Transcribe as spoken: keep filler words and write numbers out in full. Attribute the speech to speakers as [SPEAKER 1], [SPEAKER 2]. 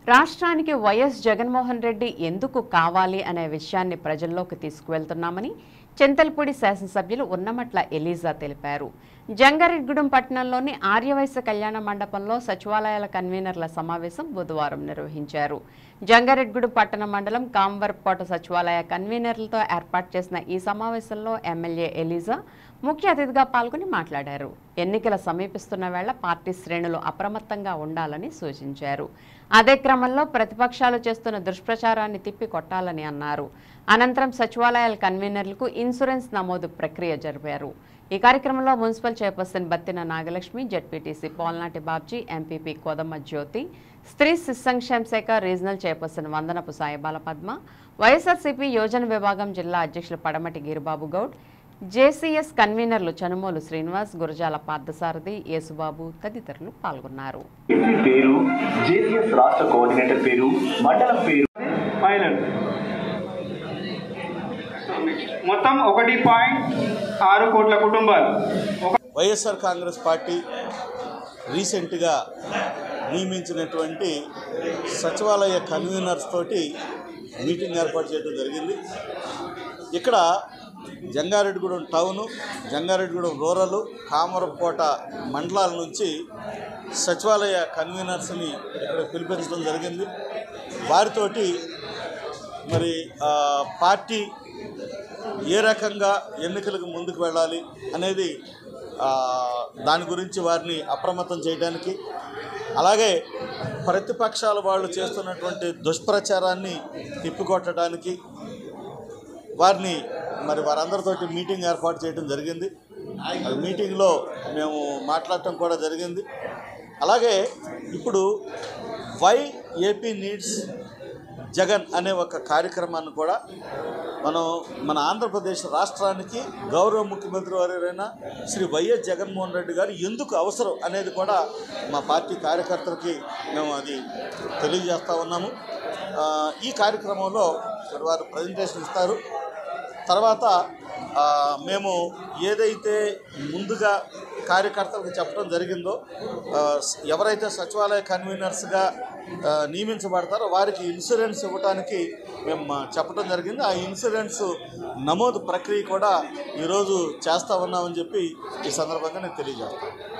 [SPEAKER 1] రాష్ట్రానికి వైఎస్ జగన్మోహన్ రెడ్డి ఎందుకు కావాలి అనే విషయాన్ని ప్రజల్లోకి తీసుకువెళ్తున్నామని చింతలపూడి శాసనసభ్యులు ఉన్నమట్ల ఎలీజా తెలిపారు. జంగారెడ్డిగూడెం పట్టణంలోని ఆర్యవైశ్య కళ్యాణ మండపంలో సచివాలయాల కన్వీనర్ల సమావేశం బుధవారం నిర్వహించారు. జంగారెడ్డిగూడెం పట్టణ మండలం కాంవర్కోట సచివాలయ కన్వీనర్లతో ఏర్పాటు చేసిన ఈ సమావేశంలో ఎమ్మెల్యే ఎలీజా ముఖ్య అతిథిగా పాల్గొని మాట్లాడారు. ఎన్నికల సమీపిస్తున్న వేళ పార్టీ శ్రేణులు అప్రమత్తంగా ఉండాలని సూచించారు. అదే క్రమంలో ప్రతిపక్షాలు చేస్తున్న దుష్ప్రచారాన్ని తిప్పి కొట్టాలని అన్నారు. అనంతరం సచివాలయాల కన్వీనర్లకు ఇన్సూరెన్స్ నమోదు ప్రక్రియ జరిపారు. ఈ కార్యక్రమంలో municipal chairperson Battina Nagalakshmi, ZPTC Polnati Babji, MPP Kodamma Jyothi, స్త్రీ శిశు సంక్షేమ శాఖ regional chairperson Vandanapu Saibala Padma, YSRCP యోజన విభాగం జిల్లా అధ్యక్షులు పడమటి గిరిబాబు గౌడ్, జేసీఎస్ కన్వీనర్లు చనుమోలు శ్రీనివాస్, గురజాల పార్థసారథి, యేసుబాబు తదితరులు పాల్గొన్నారు.
[SPEAKER 2] మొత్తం ఒకటి పాయింట్ ఆరు కోట్ల కుటుంబాలు.
[SPEAKER 3] వైఎస్ఆర్ కాంగ్రెస్ పార్టీ రీసెంట్గా నియమించినటువంటి సచివాలయ కన్వీనర్స్ తోటి మీటింగ్ ఏర్పాటు చేయడం జరిగింది. ఇక్కడ జంగారెడ్డిగూడెం టౌను, జంగారెడ్డిగూడెం రూరల్, కామరకోట మండలాల నుంచి సచివాలయ కన్వీనర్స్ని ఇక్కడ పిలిపించడం జరిగింది. వారితోటి మరి పార్టీ ఏ రకంగా ఎన్నికలకు ముందుకు వెళ్ళాలి అనేది దాని గురించి వారిని అప్రమత్తం చేయడానికి, అలాగే ప్రతిపక్షాల వాళ్ళు చేస్తున్నటువంటి దుష్ప్రచారాన్ని తిప్పికొట్టడానికి వారిని మరి వారందరితోటి మీటింగ్ ఏర్పాటు చేయడం జరిగింది. ఆ మీటింగ్లో మేము మాట్లాడటం కూడా జరిగింది. అలాగే ఇప్పుడు వై ఏపీ నీడ్స్ జగన్ అనే ఒక కార్యక్రమాన్ని కూడా మనం మన ఆంధ్రప్రదేశ్ రాష్ట్రానికి గౌరవ ముఖ్యమంత్రి వారైన శ్రీ వైఎస్ జగన్మోహన్ రెడ్డి గారు ఎందుకు అవసరం అనేది కూడా మా పార్టీ కార్యకర్తలకి మేము అది తెలియజేస్తూ ఉన్నాము. ఈ కార్యక్రమంలో వారు ప్రజెంటేషన్ ఇస్తారు. తర్వాత మేము ఏదైతే ముందుగా కార్యకర్తలకు చెప్పడం జరిగిందో, ఎవరైతే సచివాలయ కన్వీనర్స్గా నియమించబడతారో వారికి ఇన్సూరెన్స్ ఇవ్వడానికి మేము చెప్పడం జరిగింది. ఆ ఇన్సూరెన్స్ నమోదు ప్రక్రియ కూడా ఈరోజు చేస్తూ ఉన్నామని చెప్పి ఈ సందర్భంగా నేను తెలియజేస్తాను.